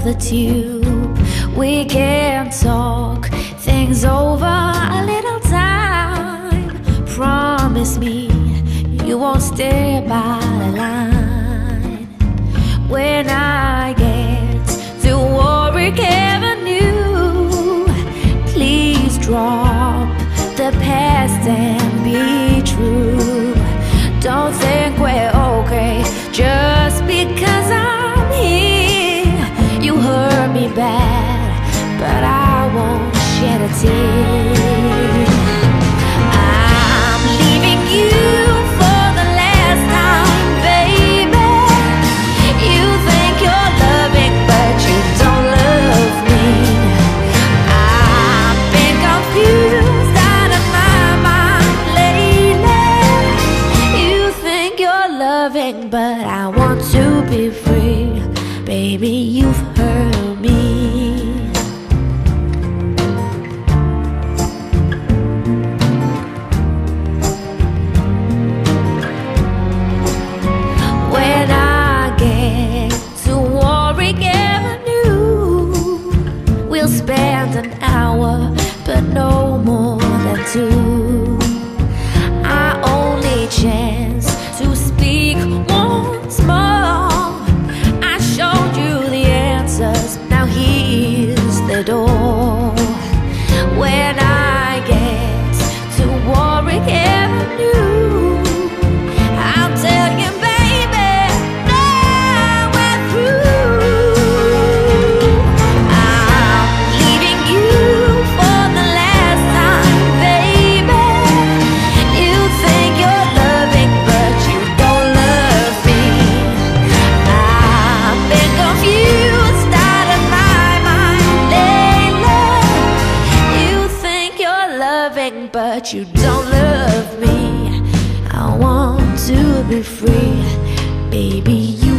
the tube. We can talk things over a little time. Promise me you won't stay by the line. When I get to Warwick Avenue, please drop the past and be true. Don't think we're okay just because I'm here. You hurt me bad, but I won't shed a tear. I'm leaving you for the last time, baby. You think you're loving, but you don't love me. I've been confused out of my mind lately. You think you're loving, but I want to be free. Baby, you've hurt me. When I get to Warwick Avenue, we'll spend an hour, but no more than two. Our only chance to speak once more. I showed you the answers, now here's the door. When I get to Warwick Avenue, I'll tell you, baby, now we're through. I'm leaving you for the last time, baby. You think you're loving, but you don't love me. I've been confused out of my mind lately. You think you're loving, but you don't love me. I want to be free, baby. You